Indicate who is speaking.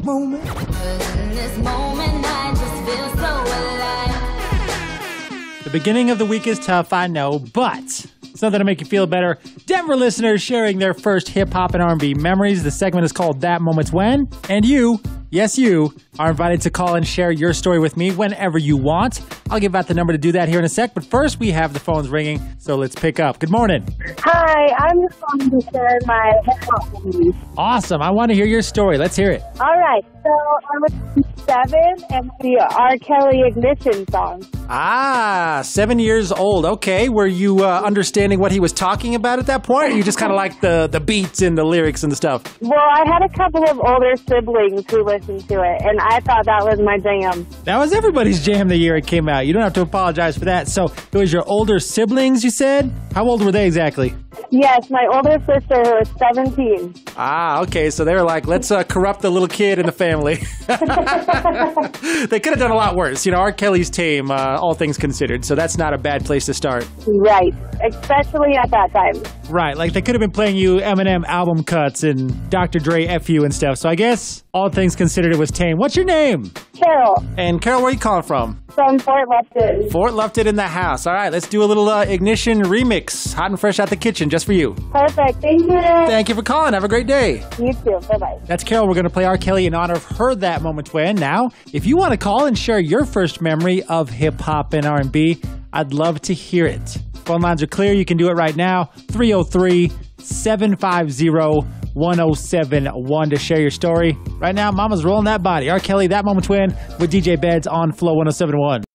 Speaker 1: moment.
Speaker 2: 'Cause in this moment, I just feel so alive.
Speaker 3: The beginning of the week is tough, I know, but something to make you feel better. Denver listeners sharing their first hip-hop and R&B memories. The segment is called That Moment's When. And you, yes you, are invited to call and share your story with me whenever you want. I'll give out the number to do that here in a sec. But first, we have the phones ringing, so let's pick up. Good morning.
Speaker 4: Hi, I'm just calling to share my hip-hop memories.
Speaker 3: Awesome. I want to hear your story. Let's hear it.
Speaker 4: All right, so I was 7 and the R. Kelly Ignition song.
Speaker 3: Ah, 7 years old. Okay. Were you understanding what he was talking about at that point? Or you just kind of like the beats and the lyrics and the stuff?
Speaker 4: Well, I had a couple of older siblings who listened to it, and I thought that was my jam.
Speaker 3: That was everybody's jam the year it came out. You don't have to apologize for that. So it was your older siblings, you said? How old were they exactly?
Speaker 4: Yes, my older sister who was 17.
Speaker 3: Ah, okay. So they were like, let's corrupt the little kid in the family. They could have done a lot worse. You know, R. Kelly's tame, all things considered. So that's not a bad place to start.
Speaker 4: Right, especially at that time.
Speaker 3: Right. Like they could have been playing you Eminem album cuts and Dr. Dre F you and stuff. So I guess all things considered, it was tame. What's your name?
Speaker 4: Carol,
Speaker 3: And Carol, where are you calling from?
Speaker 4: from Fort Lupton.
Speaker 3: Fort Lufton in the house. All right, let's do a little Ignition remix. Hot and fresh out the kitchen just for you.
Speaker 4: Perfect, thank you.
Speaker 3: Thank you for calling. Have a great day.
Speaker 4: You too, bye-bye.
Speaker 3: That's Carol. We're going to play R. Kelly in honor of her That Moment When. Now, if you want to call and share your first memory of hip-hop and R&B, I'd love to hear it. Phone lines are clear. You can do it right now. 303-750-1071 to share your story. Right now, Mama's rolling that body. R. Kelly, That Moment When with DJ Beds on Flow 1071.